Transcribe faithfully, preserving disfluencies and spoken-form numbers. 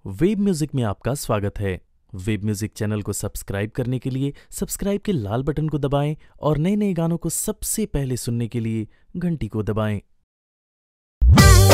Web music में आपका स्वागत है। वेब म्यूजिक चैनल को सब्सक्राइब करने के लिए सब्सक्राइब के लाल बटन को दबाएं और नए नए गानों को सबसे पहले सुनने के लिए घंटी को दबाएं।